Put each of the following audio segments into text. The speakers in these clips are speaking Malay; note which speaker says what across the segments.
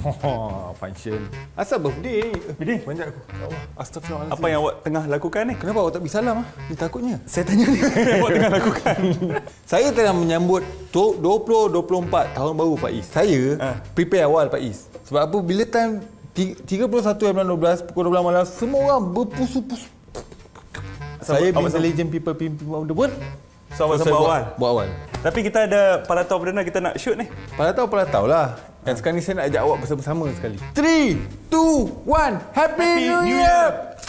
Speaker 1: Function. Asal birthday?
Speaker 2: Bidin,
Speaker 1: Banyak aku. Ya Allah, astagfirullahaladzim.
Speaker 2: apa yang awak tengah lakukan ni?
Speaker 1: Kenapa awak tak bisa salam? Dia takutnya.
Speaker 2: Saya tanya ni, apa yang awak tengah lakukan?
Speaker 1: Saya tengah menyambut 2024 tahun baru Faiz. Saya prepare awal Faiz. Sebab apa? Bila time 31/12 pukul 12 malam semua orang berpusu-pusu. Saya
Speaker 2: awak
Speaker 1: intelligent people of the world.
Speaker 2: So, awak sambut awal.
Speaker 1: Buat awal.
Speaker 2: Tapi kita ada Palatau Perdana kita nak shoot ni.
Speaker 1: Palatau lah. Dan sekarang ni saya nak ajak awak bersama-sama sekali. 3, 2, 1. Happy New Year!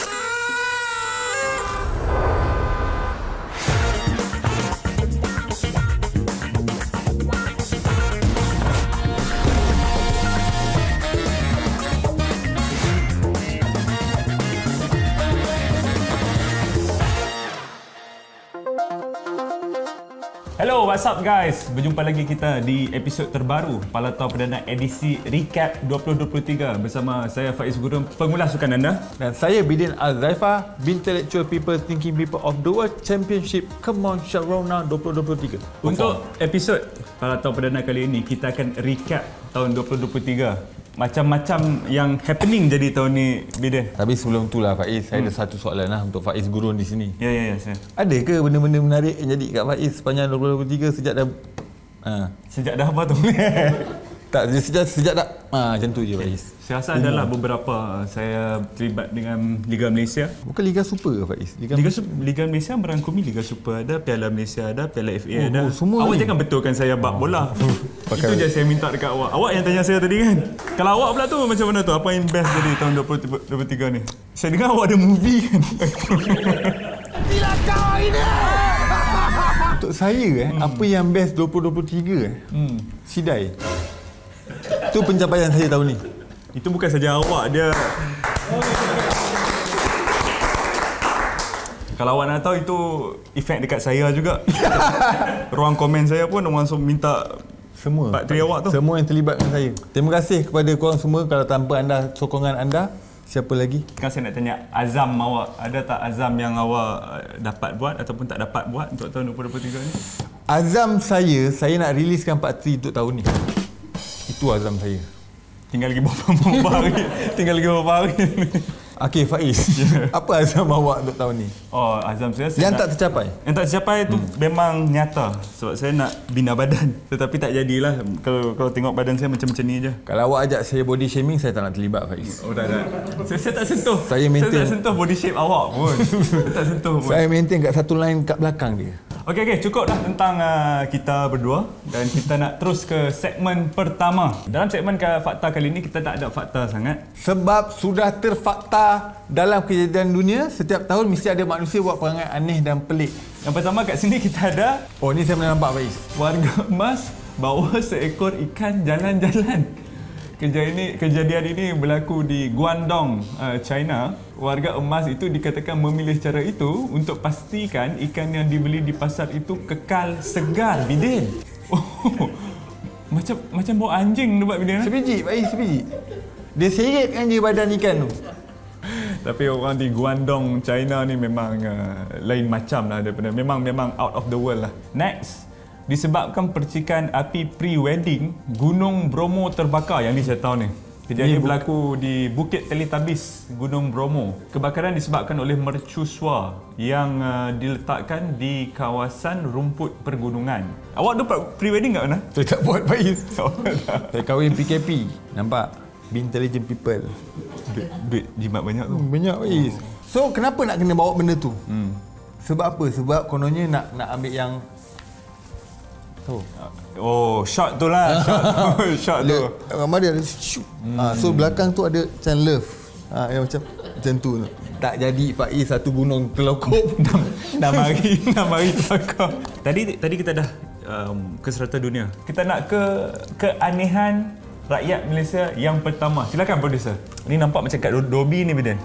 Speaker 2: Hello, what's up guys? Berjumpa lagi kita di episod terbaru Palatau Perdana edisi Recap 2023 bersama saya Faiz Gurun, pengulas sukan anda.
Speaker 1: Dan saya Bidin Al-Zaifah, Intellectual People Thinking People of the World Championship Come On Sharona 2023.
Speaker 2: Untuk episod Palatau Perdana kali ini, kita akan recap tahun 2023. Macam-macam yang happening jadi tahun ni, Bidin.
Speaker 1: Tapi sebelum tu lah Faiz, saya ada satu soalan lah untuk Faiz Gurun di sini.
Speaker 2: Ya.
Speaker 1: Ada ke benda-benda menarik yang jadi kat Faiz sepanjang 2023 sejak dah...
Speaker 2: Sejak dah apa tu?
Speaker 1: Tak, sejak dah... macam tu je Faiz.
Speaker 2: Saya rasa adalah beberapa. Saya terlibat dengan Liga Malaysia.
Speaker 1: Bukan Liga Super ke Faiz?
Speaker 2: Liga Malaysia merangkumi Liga Super, ada Piala Malaysia, ada Piala FA, ada.
Speaker 1: Semua
Speaker 2: awak
Speaker 1: ni.
Speaker 2: jangan betulkan saya bab bola. Itu je saya minta dekat awak. Awak yang tanya saya tadi kan. Kalau awak pula tu macam mana tu? Apa yang best jadi tahun 2023 ni? Saya dengar awak ada movie kan.
Speaker 1: Gila kau ini! Untuk saya apa yang best 2023 Sidai. Itu pencapaian saya tahun ni.
Speaker 2: Itu bukan saja awak, dia... Kalau awak nak tahu, itu efek dekat saya juga. Ruang komen saya pun orang minta
Speaker 1: Semua
Speaker 2: part 3 awak tu.
Speaker 1: Semua yang terlibat dengan saya. Terima kasih kepada korang semua. Kalau tanpa anda, sokongan anda, siapa lagi?
Speaker 2: Sekarang saya nak tanya azam awak. Ada tak azam yang awak dapat buat ataupun tak dapat buat untuk tahun 2023 ni?
Speaker 1: Azam saya nak riliskan part 3 untuk tahun ni. Itu azam saya.
Speaker 2: Tinggal lagi berapa hari?
Speaker 1: Okey Faiz, apa azam awak untuk tahun ni?
Speaker 2: Oh, azam saya
Speaker 1: Yang
Speaker 2: nak,
Speaker 1: tak tercapai?
Speaker 2: Yang tak tercapai tu memang nyata. Sebab saya nak bina badan. Tetapi tak jadilah. Kalau tengok badan saya macam ni je.
Speaker 1: Kalau awak ajak saya body shaming, saya tak nak terlibat Faiz.
Speaker 2: Oh, tak. Saya tak sentuh.
Speaker 1: Saya maintain.
Speaker 2: Saya tak sentuh body shape awak pun. Saya tak sentuh pun.
Speaker 1: Saya maintain kat satu line kat belakang dia.
Speaker 2: Okey, cukup dah tentang kita berdua. Dan kita nak terus ke segmen pertama. Dalam segmen fakta kali ini, kita tak ada fakta sangat.
Speaker 1: Sebab sudah terfakta dalam kejadian dunia, setiap tahun mesti ada manusia buat perangai aneh dan pelik.
Speaker 2: Yang pertama kat sini kita ada...
Speaker 1: Oh, ni saya pernah nampak Faiz.
Speaker 2: Warga emas bawa seekor ikan jalan-jalan. Kejadian ini berlaku di Guangdong, China. Warga emas itu dikatakan memilih cara itu untuk pastikan ikan yang dibeli di pasar itu kekal segar, Bidin. Oh, macam bau anjing tu buat Bidin.
Speaker 1: Sebiji, Faiz, sebiji. Dia seretkan je badan ikan tu.
Speaker 2: Tapi orang di Guangdong, China ni memang lain macam lah daripada memang out of the world lah. Next, disebabkan percikan api pre-wedding, Gunung Bromo terbakar. Yang ni saya tahu ni. Kejadian berlaku di Bukit Teletabis, Gunung Bromo. Kebakaran disebabkan oleh mercusuar yang diletakkan di kawasan rumput pergunungan. Awak tu pre-wedding kat mana?
Speaker 1: Saya tak buat Faiz. Saya kahwin PKP. Nampak? Be intelligent people.
Speaker 2: Duit jimat banyak tu.
Speaker 1: Banyak Faiz. So kenapa nak kena bawa benda tu? Sebab apa? Sebab kononnya nak ambil yang
Speaker 2: Oh, shot tu lah. Shot tu.
Speaker 1: Ramai dia ada shoot. So belakang tu ada macam love. Yang macam tu. Tak jadi Faiz, satu gunung terlokop.
Speaker 2: 6 hari terbakar. Tadi kita dah ke serata dunia. Kita nak ke keanehan rakyat Malaysia yang pertama. Silakan producer. Ni nampak macam kat Dobi ni, Bidin.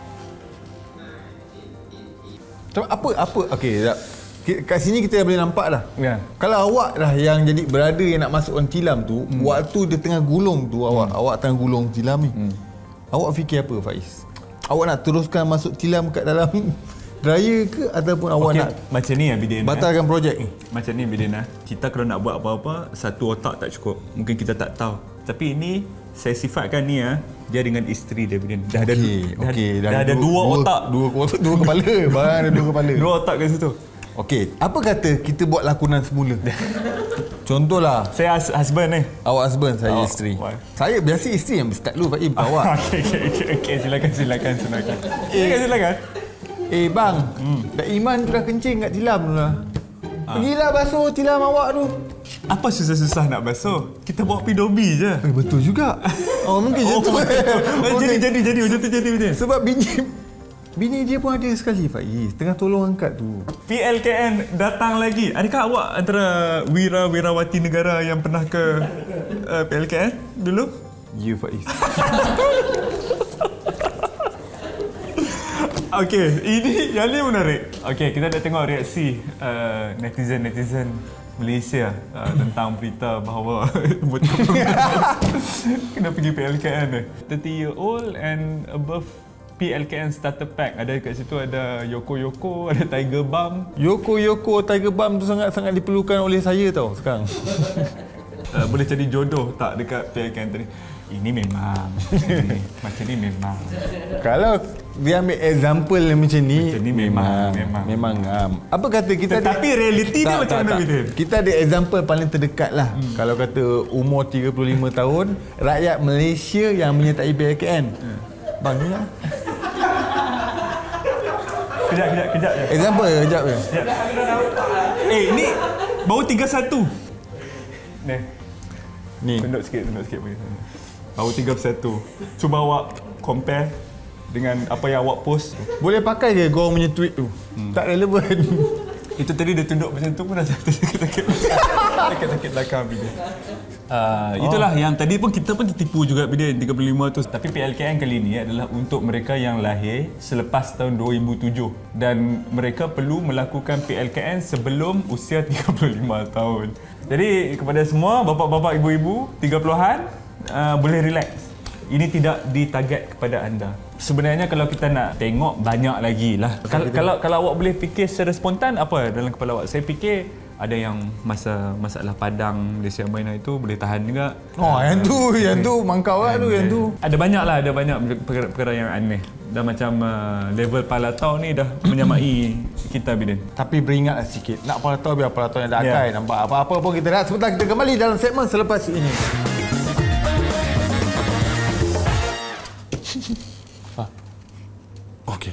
Speaker 1: Apa? Okey, kat sini kita dah boleh nampak dah.
Speaker 2: Ya.
Speaker 1: Kalau awak dah yang jadi berada yang nak masuk on tilam tu, waktu dia tengah gulung tu awak tengah gulung tilam ni. Awak fikir apa Faiz? Awak nak teruskan masuk tilam kat dalam raya ke ataupun awak nak
Speaker 2: macam ni Bidin,
Speaker 1: batalkan projek ni?
Speaker 2: Macam ni Bidin, kita kalau nak buat apa-apa, satu otak tak cukup. Mungkin kita tak tahu. Tapi ini saya sifatkan ni dia dengan isteri dia Bidin. Dah ada
Speaker 1: dah
Speaker 2: ada dua otak.
Speaker 1: Dua kepala. Barang ada dua kepala.
Speaker 2: Dua otak kat situ.
Speaker 1: Okey, apa kata kita buat lakonan semula? Contohlah,
Speaker 2: Saya husband ni.
Speaker 1: awak husband, saya isteri.
Speaker 2: wife.
Speaker 1: Saya biasa isteri yang start dulu, Faim, awak.
Speaker 2: Okey, silakan. Silakan.
Speaker 1: Bang, dah Iman tu dah kencing kat tilam tu lah. Pergilah basuh tilam awak tu.
Speaker 2: Apa susah-susah nak basuh? Kita bawa pidobi je.
Speaker 1: Betul juga. Mungkin je tu.
Speaker 2: Jadi macam tu jadi Bidin.
Speaker 1: Sebab bini dia pun ada sekali, Faiz. Tengah tolong angkat tu.
Speaker 2: PLKN datang lagi. Adakah awak antara wirawati negara yang pernah ke PLKN dulu?
Speaker 1: Ya, Faiz.
Speaker 2: Okey, yang ni menarik. Okey, kita nak tengok reaksi netizen Malaysia tentang berita bahawa betul-betul kena pergi PLKN ni. 30-year-old and above PLKN starter pack. Ada kat situ ada Yoko, ada Tiger Balm.
Speaker 1: Yoko, Tiger Balm tu sangat diperlukan oleh saya tau sekarang.
Speaker 2: Boleh jadi jodoh tak dekat PLKN tadi? Ini memang. Macam ni memang.
Speaker 1: Kalau dia ambil example yang macam ni memang apa kata kita
Speaker 2: Tetapi realiti dia macam mana Bidin?
Speaker 1: Kita ada example paling terdekat lah. Kalau kata umur 35 tahun, rakyat Malaysia yang menyertai PLKN. Bang ni lah.
Speaker 2: Kejap je.
Speaker 1: Example kejap je.
Speaker 2: Ni baru 31.
Speaker 1: Ni.
Speaker 2: Tunduk sikit bagi sana. Baru 31. Cuba awak compare dengan apa yang awak post.
Speaker 1: Boleh pakai ke korang punya tweet tu? Tak relevan.
Speaker 2: Itu tadi dia tunduk macam tu pun dah sakit belakang Bidin. Itulah yang tadi pun kita pun tertipu juga Bidin 35 tu. Tapi PLKN kali ni adalah untuk mereka yang lahir selepas tahun 2007 dan mereka perlu melakukan PLKN sebelum usia 35 tahun. Jadi kepada semua bapa-bapa, ibu-ibu 30-an boleh relax. Ini tidak ditarget kepada anda. Sebenarnya kalau kita nak tengok banyak lagi lah. Kalau awak boleh fikir secara spontan apa dalam kepala awak? Saya fikir ada yang masalah padang Malaysia Malaysia itu boleh tahan juga.
Speaker 1: Yang tu mangkau lah tu yang tu.
Speaker 2: Ada banyak perkara yang aneh. Dah macam level palatau ni dah menyamai kita Bidin.
Speaker 1: Tapi beringatlah sikit. Nak palatau biar palatau yang dah akai. Nampak apa-apa pun kita nak. Sebentar kita kembali dalam segmen selepas ini. Okey.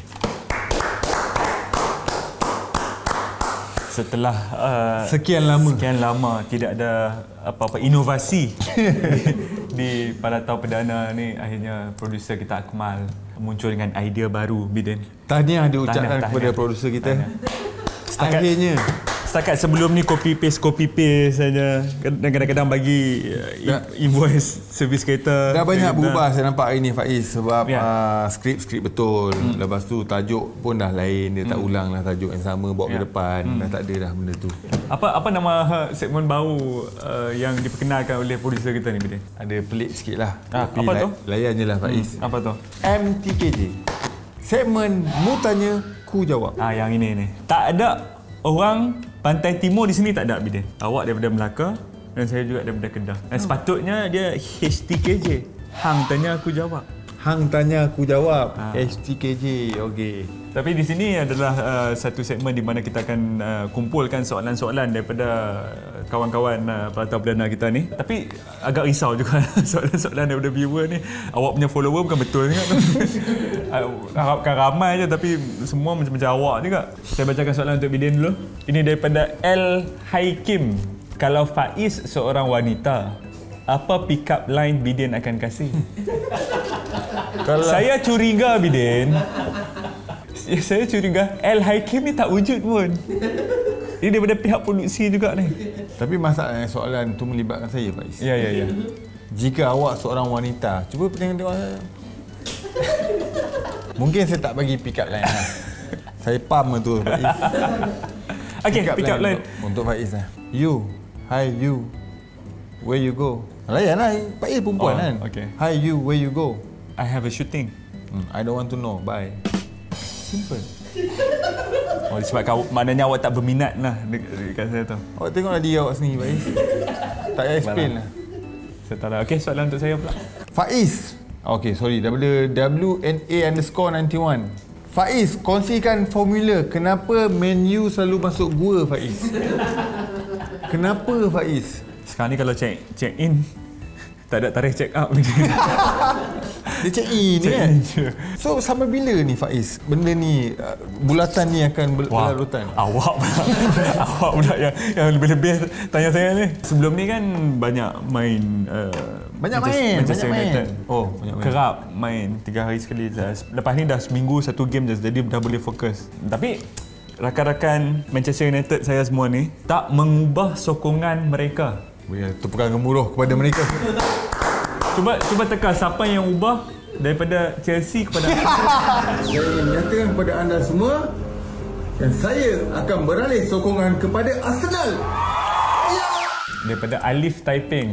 Speaker 2: Setelah
Speaker 1: sekian lama
Speaker 2: tidak ada apa-apa inovasi di Palatau Perdana ni, akhirnya produser kita Akmal muncul dengan idea baru Bidin.
Speaker 1: Tahniah diucapkan kepada produser kita.
Speaker 2: Setakat sebelum ni copy paste saja dan kadang-kadang bagi invoice servis kereta.
Speaker 1: Dah banyak berubah saya nampak hari ni Faiz sebab skrip betul. Lepas tu tajuk pun dah lain, dia tak ulang lah tajuk yang sama bawa ke depan. Dah tak ada dah benda tu.
Speaker 2: Apa nama segmen baru yang diperkenalkan oleh produser kita ni Bidin?
Speaker 1: Ada pelik sikit lah.
Speaker 2: Apa tu?
Speaker 1: Layan je lah Faiz.
Speaker 2: Apa tu?
Speaker 1: MTKJ. Segmen mu tanya ku jawab.
Speaker 2: Yang ini. Tak ada orang Pantai Timur di sini tak ada Bidin. Awak daripada Melaka dan saya juga daripada Kedah. Dan sepatutnya dia HTKJ. Hang tanya aku jawab.
Speaker 1: HTKJ. Okey.
Speaker 2: Tapi di sini adalah satu segmen di mana kita akan kumpulkan soalan-soalan daripada kawan-kawan Palatau Perdana kita ni. Tapi agak risau juga soalan-soalan daripada viewer ni. Awak punya follower bukan betul kan? Harapkan ramai je tapi semua macam-macam awak juga. Saya bacakan soalan untuk Bidin dulu. Ini daripada L. Haikim. Kalau Faiz seorang wanita, apa pick up line Bidin akan kasih? Saya curiga Bidin. Saya curiga L. Haikim ni tak wujud pun. Ini daripada pihak produksi juga ni.
Speaker 1: Tapi masalahnya soalan tu melibatkan saya Faiz.
Speaker 2: Ya.
Speaker 1: Jika awak seorang wanita, cuba tengok saya. Mungkin saya tak bagi pick up line lah. Saya pam tu Faiz.
Speaker 2: Okey, pick up line
Speaker 1: untuk Faiz lah. You, hi you, where you go? Layan lah, Faiz perempuan kan.
Speaker 2: Okay.
Speaker 1: Hi you, where you go?
Speaker 2: I have a shooting.
Speaker 1: I don't want to know, bye. Simple.
Speaker 2: Sebab maknanya awak tak berminat lah dekat saya tu.
Speaker 1: Awak tengoklah dia awak sendiri Faiz. Tak payah explain lah.
Speaker 2: Saya tak tahu. Okey, soalan untuk saya pula.
Speaker 1: Faiz. Okey, sorry. Daripada WNA_91. Faiz, kongsikan formula kenapa Man U selalu masuk gua, Faiz. Kenapa, Faiz?
Speaker 2: Sekarang ni kalau check in, tak ada tarikh check out.
Speaker 1: Dia check in ni kan? So, sampai bila ni, Faiz? Benda ni, bulatan ni akan berlarutan?
Speaker 2: Awak pula yang lebih-lebih tanya saya ni. Sebelum ni kan banyak main Manchester United.
Speaker 1: Oh, banyak main.
Speaker 2: Kerap main 3 hari sekali. Lepas ni dah seminggu satu game je, jadi dah boleh fokus. Tapi rakan-rakan Manchester United saya semua ni tak mengubah sokongan mereka.
Speaker 1: Tepukan gemuruh kepada mereka.
Speaker 2: Cuba teka siapa yang ubah daripada Chelsea kepada
Speaker 1: Saya menyatakan kepada anda semua dan saya akan beralih sokongan kepada Arsenal.
Speaker 2: daripada Alif Taiping.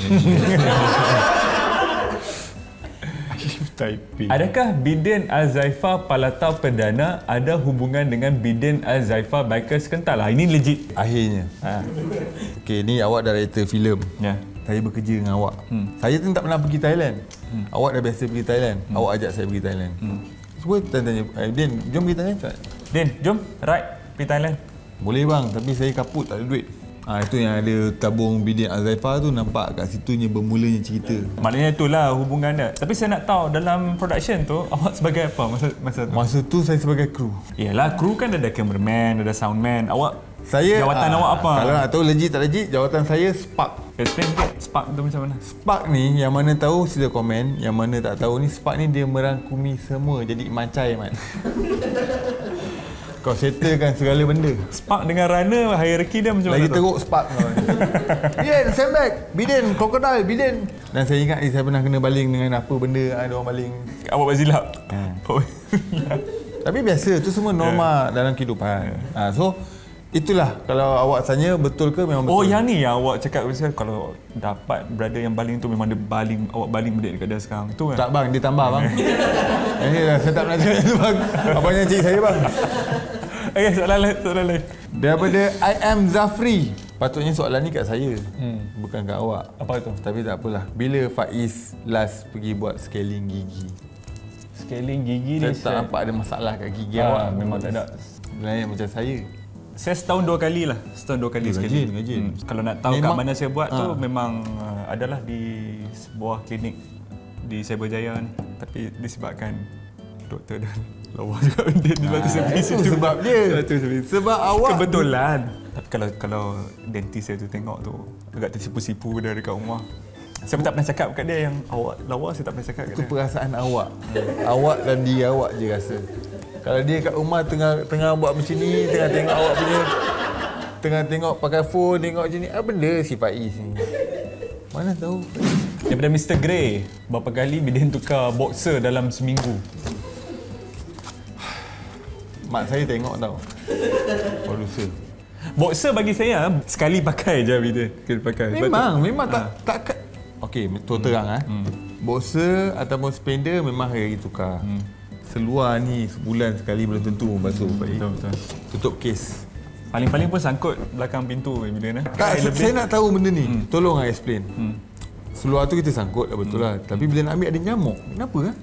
Speaker 2: Alif Taiping. Adakah Bidin Al-Zaifah Palatau Perdana ada hubungan dengan Bidin Al-Zaifah Bikers Kental? Ini legit.
Speaker 1: Akhirnya. Okey, ni awak director filem.
Speaker 2: Ya.
Speaker 1: Saya bekerja dengan awak. Saya tu tak pernah pergi Thailand. Awak dah biasa pergi Thailand. Awak ajak saya pergi Thailand. Semua tanya, Din, jom pergi Thailand tak?
Speaker 2: Din, jom. Right, pergi Thailand.
Speaker 1: Boleh bang, tapi saya kaput, tak ada duit. Itu yang ada tabung Bidin Al-Zaifah tu, nampak kat situnya bermulanya cerita.
Speaker 2: Maknanya itulah hubungan dia. Tapi saya nak tahu dalam production tu, awak sebagai apa masa tu?
Speaker 1: Masa tu saya sebagai kru.
Speaker 2: Yalah, kru kan ada cameraman, ada soundman.
Speaker 1: Saya
Speaker 2: jawatan awak apa?
Speaker 1: Kalau nak tahu legit tak legit, jawatan saya Spark.
Speaker 2: Explain sikit, Spark tu macam mana?
Speaker 1: Spark ni, yang mana tahu sila komen, yang mana tak tahu ni, Spark ni dia merangkumi semua jadi mancai, Mat. Kau settlekan segala benda.
Speaker 2: Spark dengan runner, hierarki dia macam
Speaker 1: lagi
Speaker 2: mana tu?
Speaker 1: teruk Spark kau. Bidin, stand back. Bidin, crocodile, Bidin. Dan saya ingat saya pernah kena baling dengan apa benda, ada orang baling.
Speaker 2: Awak buat silap?
Speaker 1: Tapi biasa, tu semua norma dalam kehidupan. So, itulah, kalau awak tanya betul ke, memang betul.
Speaker 2: Oh, yang ni yang awak cakap kalau dapat brother yang baling tu memang dia baling, awak baling balik dekat dia sekarang tu kan?
Speaker 1: Tak bang, dia tambah bang. Ini dah saya tak pernah cakap itu bang. Abangnya cik saya bang.
Speaker 2: Okey, soalan lain.
Speaker 1: Daripada I am Zafri. Patutnya soalan ni kat saya, bukan kat awak.
Speaker 2: Apa itu?
Speaker 1: Tapi tak apalah. Bila Faiz last pergi buat scaling gigi?
Speaker 2: Scaling gigi
Speaker 1: Saya
Speaker 2: ni
Speaker 1: tak nampak ada masalah kat gigi awak.
Speaker 2: Memang tak ada.
Speaker 1: Lain macam saya.
Speaker 2: Saya setahun 2 kali lah. Setahun 2 kali sekali.
Speaker 1: Rajin.
Speaker 2: Kalau nak tahu
Speaker 1: Memang,
Speaker 2: kat mana saya buat tu memang adalah di sebuah klinik di Cyberjaya ni. Tapi disebabkan doktor dah lawa juga sebab tu saya pergi situ.
Speaker 1: Sebab dia. Sebab awak
Speaker 2: kebetulan. Tapi kalau dentist saya tu tengok tu agak tersipu-sipu dia dekat rumah. Saya pun tak pernah cakap kat dia yang awak lawa, saya tak pernah cakap kat dia.
Speaker 1: Itu perasaan awak. Awak dan diri awak je rasa. Kalau dia kat rumah tengah buat macam ni, tengah tengok awak punya, tengah tengok pakai phone, tengok macam ni, apa benda si Faiz ni? Mana tahu.
Speaker 2: Daripada Mr. Grey, berapa kali Bidin tukar boxer dalam seminggu?
Speaker 1: Mak saya tengok tau. Producer.
Speaker 2: Boxer bagi saya sekali pakai je Bidin. Sekali pakai.
Speaker 1: Memang tak okey, betul terang boxer ataupun spender memang hari tukar. Seluar ni sebulan sekali belum tentu basuh.
Speaker 2: Betul.
Speaker 1: Tutup kes.
Speaker 2: Paling-paling pun sangkut belakang pintu Bidin.
Speaker 1: Tak, saya nak tahu benda ni. Tolong explain. Seluar tu kita sangkut betul lah. Tapi bila nak ambil ada nyamuk. Kenapa kan?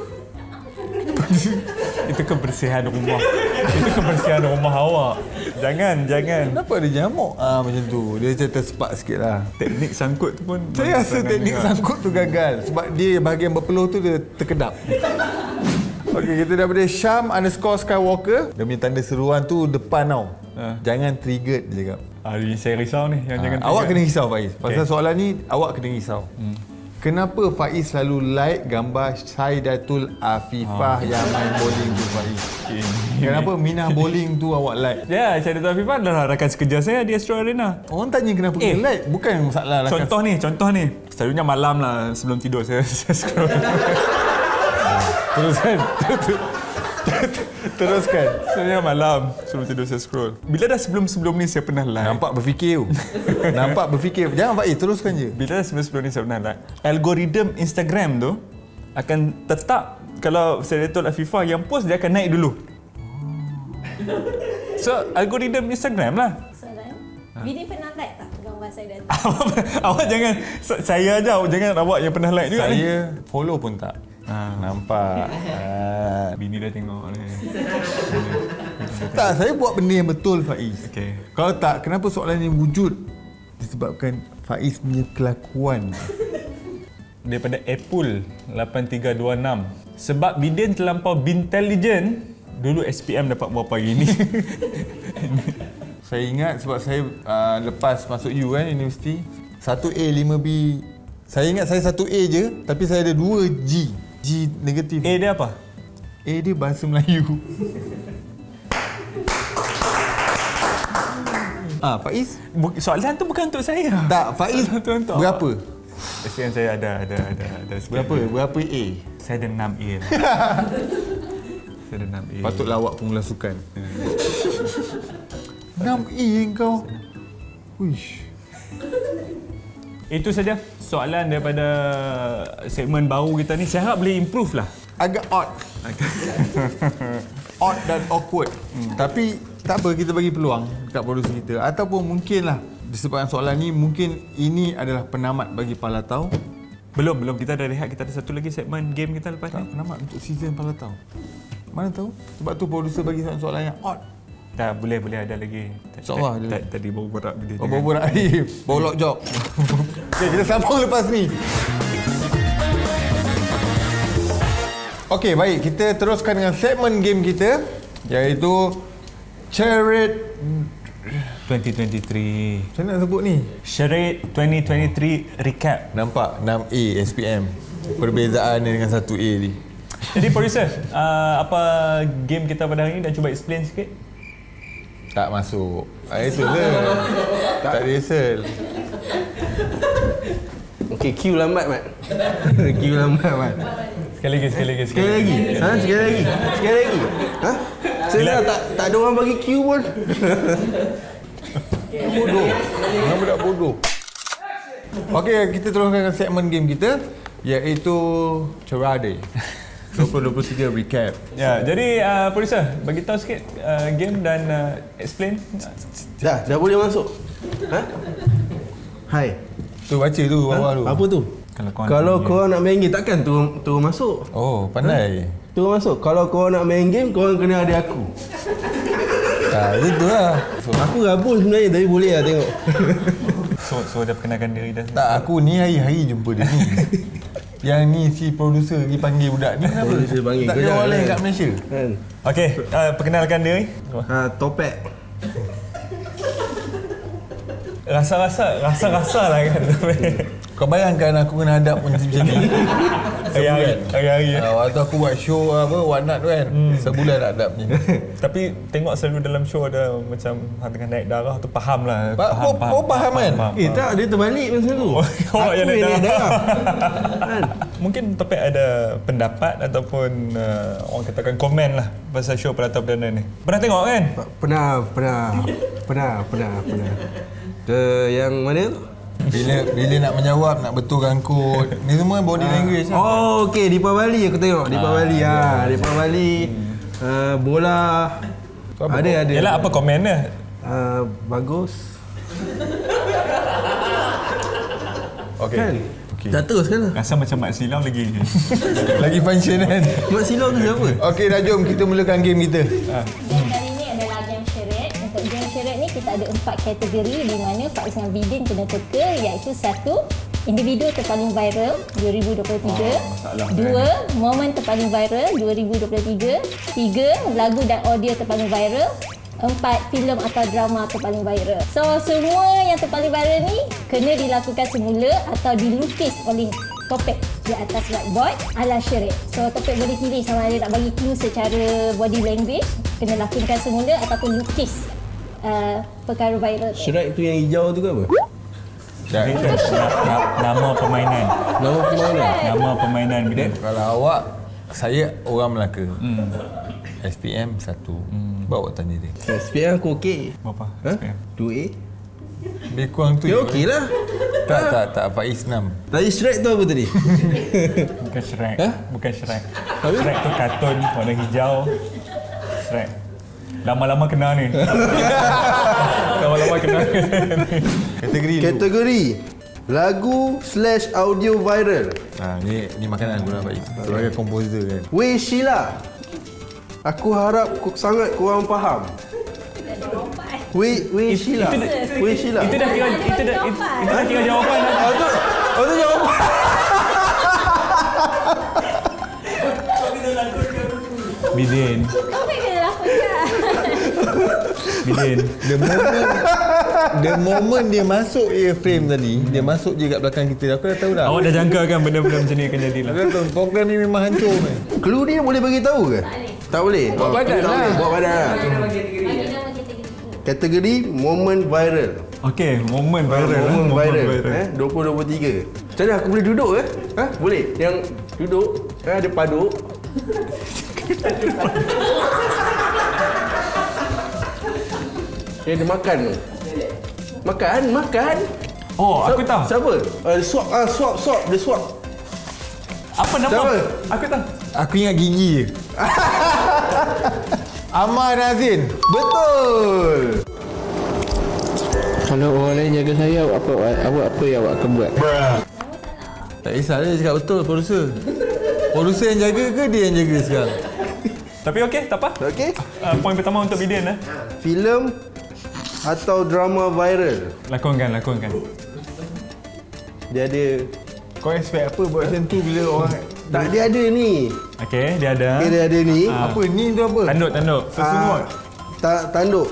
Speaker 2: Itu kebersihan rumah. Itu kebersihan rumah awak. Jangan.
Speaker 1: Kenapa ada nyamuk? Macam tu. Dia macam terspark sikit lah.
Speaker 2: Teknik sangkut tu pun
Speaker 1: saya rasa teknik sangkut tu gagal. Sebab dia bahagian berpeluh tu dia terkedap. Okey, kita daripada Syam_Skywalker. Dia punya tanda seruan tu depan tau. Jangan triggered dia cakap.
Speaker 2: Saya risau ni yang jangan
Speaker 1: awak kena risau Faiz. Pasal soalan ni awak kena risau. Kenapa Faiz selalu like gambar Syaidatul Afifah yang main bowling tu Faiz? Kenapa Minah bowling tu awak like?
Speaker 2: Ya, Syaidatul Afifah adalah rakan sekerja saya di Astro Arena.
Speaker 1: Orang tanya kenapa kena like, bukan masalah rakan.
Speaker 2: Contoh ni. Selalunya malam lah sebelum tidur saya scroll.
Speaker 1: Teruskan.
Speaker 2: Selalunya malam sebelum tidur saya scroll. Bila dah sebelum ni saya pernah like.
Speaker 1: Nampak berfikir. Jangan Faiz, teruskan je.
Speaker 2: Bila dah sebelum ni saya pernah like. Algoritma Instagram tu akan tetap kalau Syaidatul Afifah yang post dia akan naik dulu. So algoritma Instagram lah.
Speaker 3: Soalan, Bidin pernah like tak gambar abang saya dah.
Speaker 2: Awak jangan, saya aja, jangan awak yang pernah like juga ni.
Speaker 1: Saya follow pun tak. Nampak.
Speaker 2: Bini dah tengok ni.
Speaker 1: Tak, saya buat benda yang betul, Faiz.
Speaker 2: Okey.
Speaker 1: Kalau tak, kenapa soalan ini wujud? Disebabkan Faiz punya kelakuan.
Speaker 2: Daripada Apple 8326. Sebab Biden terlampau bintelijen, dulu SPM dapat berapa hari ni?
Speaker 1: Saya ingat sebab saya lepas masuk U kan, universiti. 1A, 5B. Saya ingat saya 1A je, tapi saya ada 2 G. G negatif.
Speaker 2: A dia apa?
Speaker 1: A dia bahasa Melayu. Faiz?
Speaker 2: Soalan tu bukan untuk saya.
Speaker 1: Tak, Faiz
Speaker 2: Untuk
Speaker 1: berapa?
Speaker 2: SPM saya ada
Speaker 1: Berapa? Berapa A?
Speaker 2: Saya ada 6A lah. Saya ada 6A.
Speaker 1: Patutlah awak pengulas sukan. 6A kau. Wish.
Speaker 2: Itu saja soalan daripada segmen baru kita ni. Saya harap boleh improve lah.
Speaker 1: Agak odd. Odd dan awkward. Tapi tak apa, kita bagi peluang dekat producer kita. Ataupun mungkinlah disebabkan soalan ni, mungkin ini adalah penamat bagi Palatau.
Speaker 2: Belum. Kita dah rehat. Kita ada satu lagi segmen game kita lepas
Speaker 1: Tak,
Speaker 2: ni.
Speaker 1: penamat untuk season Palatau. Mana tahu? Sebab tu producer bagi soalan yang odd.
Speaker 2: Tak, boleh ada lagi.
Speaker 1: InsyaAllah ada.
Speaker 2: Tadi baru borak dia.
Speaker 1: Oh, borak ni. Baru lock job. Okay, kita sambung lepas ni. Okey, baik. Kita teruskan dengan segmen game kita, iaitu Charade
Speaker 2: 2023.
Speaker 1: Macam mana nak sebut ni?
Speaker 2: Charade 2023 recap.
Speaker 1: Nampak 6A SPM. Perbezaan dia dengan 1A ni.
Speaker 2: Jadi producer, apa game kita pada hari ni, dah cuba explain sikit?
Speaker 1: Tak masuk. Itu je. Tak rehearsal.
Speaker 4: Okey, Q lambat, Mat. Q lambat, Mat.
Speaker 2: Sekali lagi.
Speaker 4: Sekali lagi. Sekali lagi. Ha? Saya tak ada orang bagi Q pun.
Speaker 1: Bodoh. Nama budak bodoh. Okey, kita teruskan dengan segmen game kita, iaitu Charade 2023 recap.
Speaker 2: Ya, jadi producer, bagi tahu sikit game dan explain.
Speaker 4: Dah boleh masuk. Ha? Hai.
Speaker 1: Tu baca tu bawah tu.
Speaker 4: Apa tu? Kalau korang nak main game, takkan turun masuk.
Speaker 1: Oh, pandai.
Speaker 4: Turun masuk. Kalau korang nak main game, korang kena ada aku.
Speaker 1: Itu lah.
Speaker 4: Aku rabun sebenarnya, tapi boleh lah tengok.
Speaker 2: So dah perkenalkan diri dah.
Speaker 1: Tak, aku ni hari-hari jumpa dia ni. Yang ni si producer pergi panggil budak ni kenapa?
Speaker 4: Producer panggil.
Speaker 1: Tak ada orang lain kat Malaysia.
Speaker 4: Kan?
Speaker 2: Okey, perkenalkan diri.
Speaker 4: Topek.
Speaker 2: Rasa lah kan.
Speaker 1: Kau bayangkan aku kena hadap macam ni.
Speaker 2: Hari-hari.
Speaker 1: Waktu aku buat show What Not tu kan. Sebulan nak hadap ni.
Speaker 2: Tapi tengok selalu dalam show ada macam tengah naik darah tu, faham lah.
Speaker 1: Faham kan?
Speaker 4: Tak, dia terbalik masa tu.
Speaker 2: Awak yang naik darah.
Speaker 4: Kan?
Speaker 2: Mungkin Topek ada pendapat ataupun orang katakan komen lah pasal show Palatau Perdana ni. Pernah tengok kan?
Speaker 4: Pernah. Yang mana tu?
Speaker 1: Bila nak menjawab, nak betulkan kod. Ni semua body language lah.
Speaker 4: Oh, okey, di Bali aku tengok. Di Bali di Bali. Bola. Ada.
Speaker 2: Yalah, apa komen dia?
Speaker 4: Bagus.
Speaker 1: Okey.
Speaker 4: Kan?
Speaker 1: Okey.
Speaker 4: Dah teruskan lah.
Speaker 2: Rasa macam Mak Silau lagi.
Speaker 1: Lagi function kan?
Speaker 4: Mak Silau tu siapa?
Speaker 1: Okey, dah jom kita mulakan game kita.
Speaker 3: Game kali ni adalah game charade. Untuk game charade ni kita ada 4 kategori di mana Faiz dengan Bidin kena teka, iaitu 1, individu terpaling viral 2023. 2, momen terpaling viral 2023. 3, lagu dan audio terpaling viral. 4, filem atau drama terpaling viral. So, semua yang terpaling viral ni kena dilakukan semula atau dilukis oleh Topek di atas whiteboard ala charade. So, Topek boleh pilih sama ada nak bagi clue secara body language, kena lakukan semula ataupun lukis perkara viral tu.
Speaker 4: Shrek tu yang hijau tu ke apa?
Speaker 2: Nama permainan. Nama permainan bila.
Speaker 1: Kalau awak, saya orang Melaka. SPM 1. Bawa tanya dia.
Speaker 4: SPM aku okey.
Speaker 2: Berapa?
Speaker 4: Ha? 2A?
Speaker 1: Lebih kurang tu.
Speaker 4: Ya okey lah.
Speaker 1: Tak. Faiz 6.
Speaker 4: Tadi Shrek tu apa tadi?
Speaker 2: Bukan Shrek.
Speaker 4: Ha?
Speaker 2: Bukan Shrek. Shrek tu kartun warna hijau. Shrek. Lama-lama kena ni. Lama-lama kenal.
Speaker 4: Kategori lagu/audio viral.
Speaker 1: Ni makanan guna Faiz. Sebagai komposer kan.
Speaker 4: Wei Sheila. Aku harap sangat korang faham. Wei Sheila. Wei Sheila.
Speaker 2: Itu dah kira jawapan dah.
Speaker 4: Itu jawapan.
Speaker 2: Bidin.
Speaker 3: Kau kena lakukan.
Speaker 2: Bidin.
Speaker 1: The moment dia masuk frame tadi, dia masuk je kat belakang kita. Aku dah tahu dah.
Speaker 2: Awak dah jangka kan benda-benda macam ni akan jadilah.
Speaker 1: Aku dah tahu program ni memang hancur kan.
Speaker 4: Clue ni boleh bagi tahu ke? Tak boleh. Buat badan lah. Buat badan lah.
Speaker 3: Bagi nama kategori.
Speaker 4: Kategori moment viral.
Speaker 2: Okey, momen viral.
Speaker 4: Moment viral. 2023. Macam mana aku boleh duduk ke? Boleh. Yang duduk, ada paduk. Dia ada makan tu. Makan.
Speaker 2: Oh, aku tahu.
Speaker 4: Siapa? Swap. Dia swap.
Speaker 2: Apa nama?
Speaker 4: Siapa?
Speaker 2: Aku tahu.
Speaker 4: Aku ingat gigi je.
Speaker 1: Amar Nazin.
Speaker 4: Betul.
Speaker 5: Kalau orang lain jaga saya, apa yang awak akan buat?
Speaker 1: Tak kisah dia cakap betul producer. Producer yang jaga ke dia yang jaga sekarang?
Speaker 2: Tapi okey, tak apa.
Speaker 4: Okey.
Speaker 2: Poin pertama untuk Bidin
Speaker 4: Filem atau drama viral.
Speaker 2: Lakonkan.
Speaker 4: Dia ada.
Speaker 1: Kau expect apa buat macam tu bila orang
Speaker 4: Tak, dia ada ni.
Speaker 2: Okey, dia ada.
Speaker 4: Okay, dia ada ni.
Speaker 1: apa ni tu apa?
Speaker 2: Tanduk. Sesungut.
Speaker 4: Tanduk.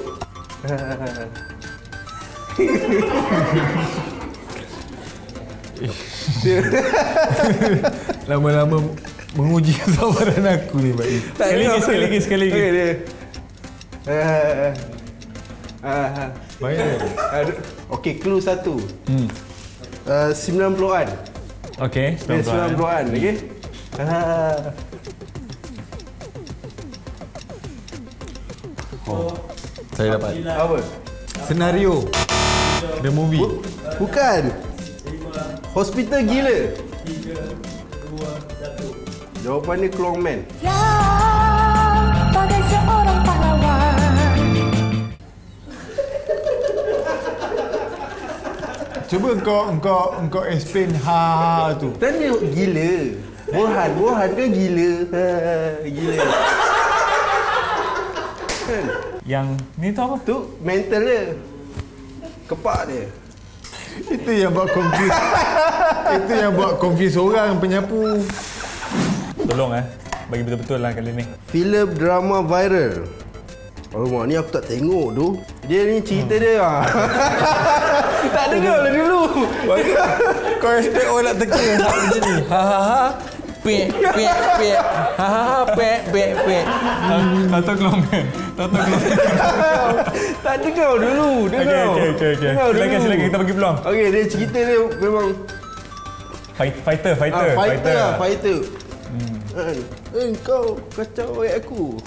Speaker 1: Lama-lama menguji kesabaran aku ni Pak.
Speaker 2: Sekali lagi.
Speaker 4: Okey dia.
Speaker 1: Baik.
Speaker 4: Okey, clue 1. 90-an.
Speaker 2: Okey,
Speaker 4: 90-an, okey.
Speaker 1: Saya dapat.
Speaker 4: Apa?
Speaker 1: Senario. The movie.
Speaker 4: Bukan. Hospital gila. 3, 2, 1. Jawapan dia Clongman.
Speaker 6: Bagai seorang pahlawan.
Speaker 1: Cuba engkau explain ha tu.
Speaker 4: Dan dia gila. Burhan kan gila. Gila. Kan?
Speaker 2: Yang ni tu apa?
Speaker 4: Tu mental dia. Kepak dia.
Speaker 1: Itu yang buat confuse. Itu yang buat confuse orang penyapu.
Speaker 2: Tolong bagi betul-betul lah kali ni.
Speaker 4: Filem drama viral. Alamak, ni aku tak tengok tu. Dia ni cerita dia tak dengar lah dulu.
Speaker 1: Kau expect orang nak teka macam ni. Ha. Pek. Ha. Pek.
Speaker 2: Tato Kelongman.
Speaker 4: Tak dengar dulu. Dengar.
Speaker 2: Okey. Silakan kita bagi peluang.
Speaker 4: Okey, dia cerita dia memang
Speaker 2: Fighter.
Speaker 4: fighter. Kau kacau ayat aku.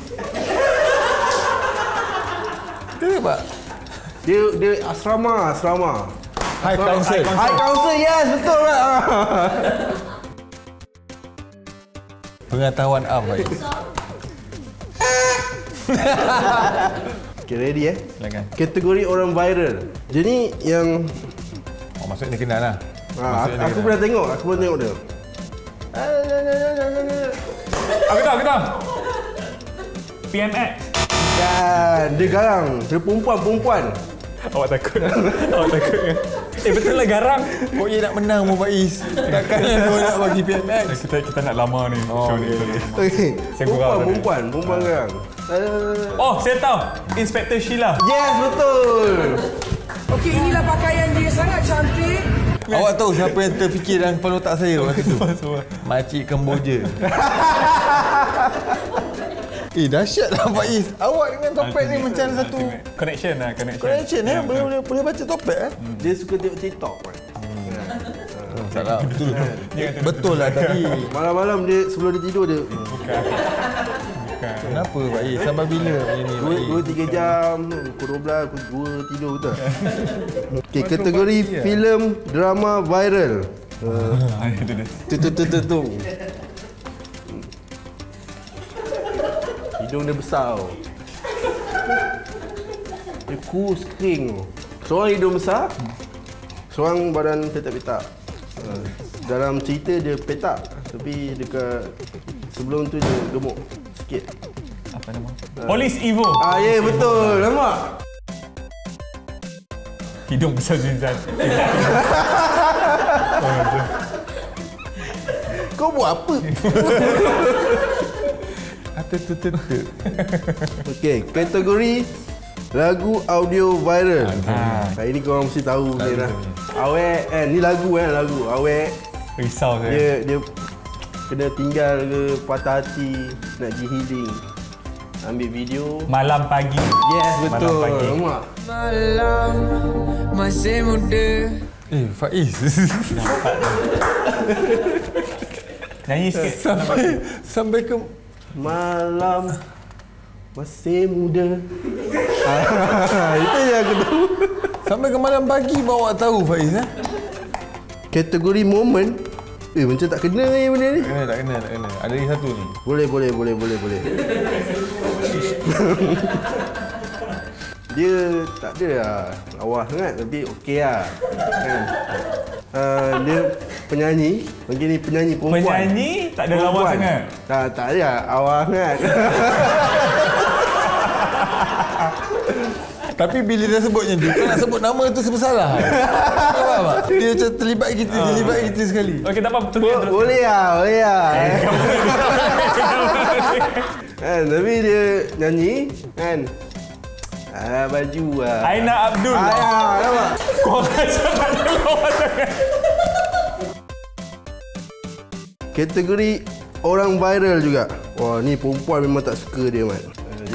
Speaker 1: Betul Pak?
Speaker 4: Dia asrama.
Speaker 1: High Council.
Speaker 4: High Council, yes, betul lah.
Speaker 1: Pengetahuan am Pak.
Speaker 4: Okay, ready
Speaker 2: Silakan.
Speaker 4: Kategori orang viral. Jadi yang
Speaker 1: Maksudnya dia kenal lah.
Speaker 4: aku pernah tengok dia.
Speaker 2: Aku tahu. PMX.
Speaker 4: Kan, dia garang. Dia perempuan.
Speaker 2: Awak takut kan? Betul lah garang.
Speaker 1: Kok dia nak menang mu Faiz? Takkan dia nak bagi PMX.
Speaker 2: Kita nak lama ni show ni.
Speaker 4: Okey.
Speaker 2: Saya kurang
Speaker 4: Perempuan garang.
Speaker 2: Oh, saya tahu. Inspektor Sheila.
Speaker 4: Yes, betul.
Speaker 7: Okey, inilah pakaian dia sangat cantik.
Speaker 1: Awak tahu siapa yang terfikir dalam kepala otak saya waktu tu? Makcik Kemboja. Dahsyat lah Faiz. Awak dengan topek ni macam satu
Speaker 2: Connection.
Speaker 1: connection boleh baca topek
Speaker 4: Dia suka tengok TikTok kan.
Speaker 1: Salah betul. Betul lah tadi.
Speaker 4: Malam-malam dia sebelum dia tidur dia
Speaker 1: Kenapa Faiz? Sampai bila macam ni?
Speaker 4: 2-3 jam, pukul 12, pukul 2 tidur betul. Okey, kategori filem drama viral.
Speaker 2: Itu dia.
Speaker 4: Tu. Hidung dia besar. Dia kurus kering. Seorang hidung besar, seorang badan petak-petak. Dalam cerita dia petak, tapi dekat sebelum tu dia gemuk sikit.
Speaker 2: Apa nama? Police Evo.
Speaker 4: Ya betul. Nampak?
Speaker 2: Hidung besar Zizan.
Speaker 4: Kau buat apa? Okey, kategori lagu audio viral. Hari ni korang mesti tahu saya dah. Awek kan, ni lagu lagu. Awek
Speaker 2: Risau saya.
Speaker 4: dia kena tinggal ke patah hati, nak pergi healing. Ambil video.
Speaker 2: Malam pagi.
Speaker 4: Yes, betul.
Speaker 2: Malam pagi.
Speaker 4: Nampak?
Speaker 7: Malam masih muda.
Speaker 1: Faiz.
Speaker 2: Nyanyi sikit.
Speaker 1: Sampai ke
Speaker 4: Malam masih muda. Itu yang aku tahu.
Speaker 1: sampai ke malam pagi bawa tahu Faiz
Speaker 4: Kategori momen. Macam tak kena ni benda ni.
Speaker 1: Tak kena. Ada lagi satu ni.
Speaker 4: Boleh. Dia tak ada lah lawa sangat tapi okey lah. Kan? Dia penyanyi. Mungkin ni penyanyi perempuan.
Speaker 2: Penyanyi tak ada lawa sangat.
Speaker 4: Tak ada lah. Awal sangat.
Speaker 1: Tapi bila dia sebutnya tu, kau nak sebut nama tu bersalah. Kau faham tak? Dia macam terlibat kita sekali.
Speaker 2: Okey, tak apa.
Speaker 4: Boleh lah. Kan, tapi dia nyanyi kan. Baju lah.
Speaker 2: Aina Abdul.
Speaker 4: Nampak?
Speaker 2: Kau rasa tak ada lawa sangat.
Speaker 4: Kategori orang viral juga. Wah, ni perempuan memang tak suka dia, Mat.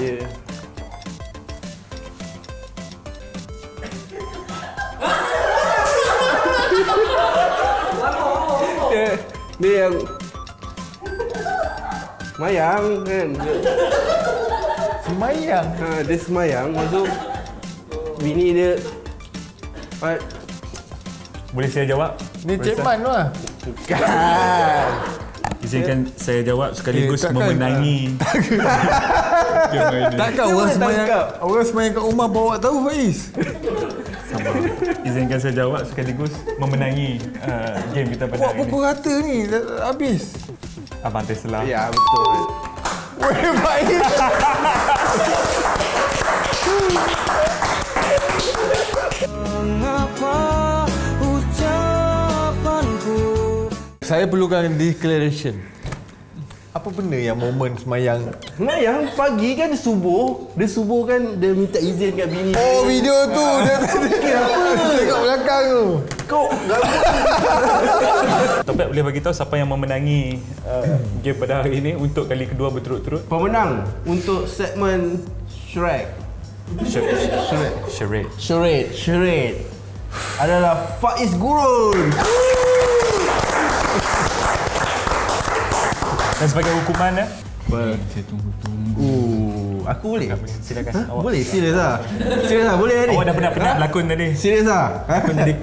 Speaker 4: Dia yang semayang kan.
Speaker 1: Semayang.
Speaker 4: Dia semayang, masuk bini dia.
Speaker 2: Boleh saya jawab?
Speaker 1: Ni Cik Man tu lah.
Speaker 4: Bukan.
Speaker 2: Izinkan saya jawab sekaligus
Speaker 1: takkan.
Speaker 2: memenangi.
Speaker 1: Takkan orang semayang kat rumah bawa tahu Faiz.
Speaker 2: Izinkan saya jawab sekaligus memenangi game kita pada
Speaker 1: Buat
Speaker 2: hari ini.
Speaker 1: pukul rata ni dah habis.
Speaker 2: Abang Tesla.
Speaker 4: Ya, betul.
Speaker 1: Weh Faiz.
Speaker 7: Mengapa ucapanku?
Speaker 1: Saya perlukan declaration. Apa benda yang momen semayang?
Speaker 4: Semayang pagi kan dia subuh. Dia subuh kan dia minta izin kat bini.
Speaker 1: Oh, video tu. Dia apa? Tengok belakang tu.
Speaker 4: Kau
Speaker 2: Topik boleh bagi tahu siapa yang memenangi game pada hari ini untuk kali kedua berturut-turut?
Speaker 4: pemenang untuk segmen Shrek. Charade adalah Faiz Gurun.
Speaker 2: Dan sebagai hukuman
Speaker 1: Saya tunggu.
Speaker 4: Aku boleh?
Speaker 2: silakan. Awak.
Speaker 4: Boleh, serius lah. Boleh ni?
Speaker 2: Awak dah pernah berlakon tadi.
Speaker 4: Serius lah?
Speaker 2: Berlakon tadi.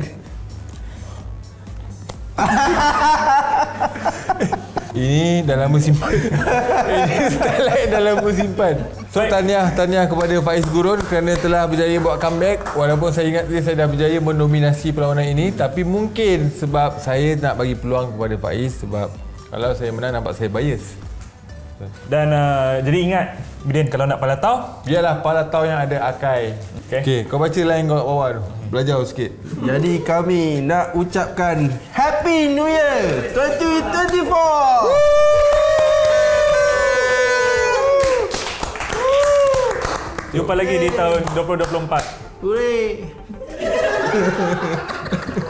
Speaker 1: Ini dah lama simpan. Ini Starlight dah lama simpan. So tahniah kepada Faiz Gurun kerana telah berjaya buat comeback. Walaupun saya ingat saya dah berjaya mendominasi perlawanan ini, tapi mungkin sebab saya nak bagi peluang kepada Faiz, sebab kalau saya menang nampak saya bias.
Speaker 2: Dan jadi ingat, Bidin, kalau nak palatau,
Speaker 1: Biarlah palatau yang ada akai. Okey, kau baca line kau kat bawah tu. Belajar sikit.
Speaker 4: Jadi kami nak ucapkan Happy New Year 2024.
Speaker 2: jumpa lagi di tahun 2024.
Speaker 4: Hooray.